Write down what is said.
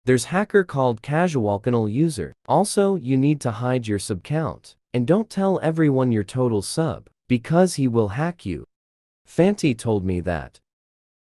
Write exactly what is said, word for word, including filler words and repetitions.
There's hacker called casual user. Also, you need to hide your sub count. And don't tell everyone your total sub, because he will hack you. Fanti told me that.